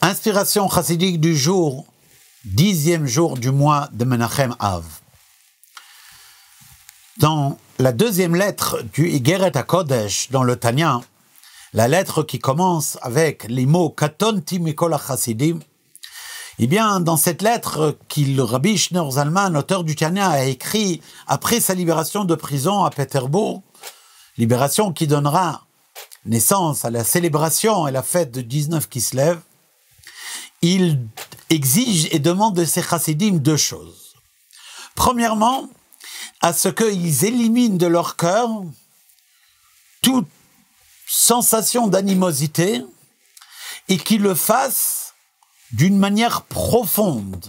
Inspiration chassidique du jour, 10e jour du mois de Menachem Av. Dans la deuxième lettre du Igeret HaKodesh, dans le Tanya, la lettre qui commence avec les mots Katonti Mikol HaChassidim, eh bien, dans cette lettre qu'il Rabbi Shneur Zalman, auteur du Tanya, a écrit après sa libération de prison à Pétersbourg, libération qui donnera naissance à la célébration et la fête de 19 Kislev, il exige et demande de ses chassidim deux choses. Premièrement, à ce qu'ils éliminent de leur cœur toute sensation d'animosité et qu'ils le fassent d'une manière profonde.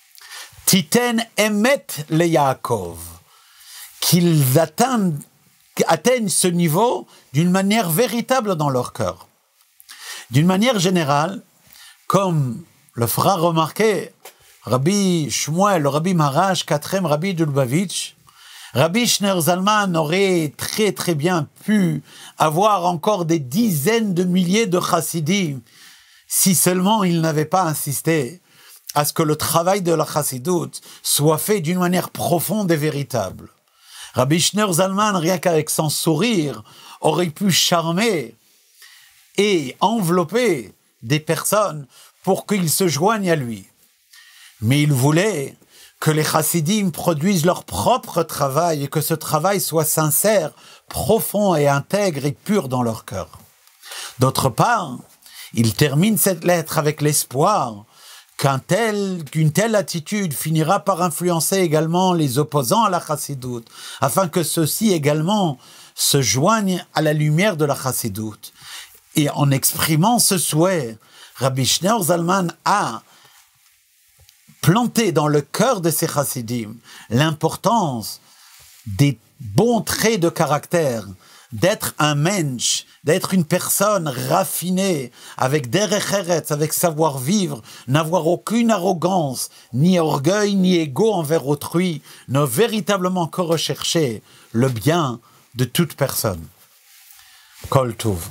Titen emet le Yaakov, qu'ils atteignent ce niveau d'une manière véritable dans leur cœur. D'une manière générale, comme le fera remarquer Rabbi Shmuel, le Rabbi Maharash, 4e Rabbi de Lubavitch, Rabbi Shneur Zalman aurait très bien pu avoir encore des dizaines de milliers de chassidim si seulement il n'avait pas insisté à ce que le travail de la chassidoute soit fait d'une manière profonde et véritable. Rabbi Shneur Zalman, rien qu'avec son sourire, aurait pu charmer et envelopper des personnes pour qu'ils se joignent à lui. Mais il voulait que les chassidim produisent leur propre travail et que ce travail soit sincère, profond et intègre et pur dans leur cœur. D'autre part, il termine cette lettre avec l'espoir qu'une telle attitude finira par influencer également les opposants à la chassidoute, afin que ceux-ci également se joignent à la lumière de la chassidoute. Et en exprimant ce souhait, Rabbi Shneur Zalman a planté dans le cœur de ses chassidim l'importance des bons traits de caractère, d'être un mensch, d'être une personne raffinée, avec derech eretz, avec savoir-vivre, n'avoir aucune arrogance, ni orgueil, ni ego envers autrui, ne véritablement que rechercher le bien de toute personne. Kol Tov.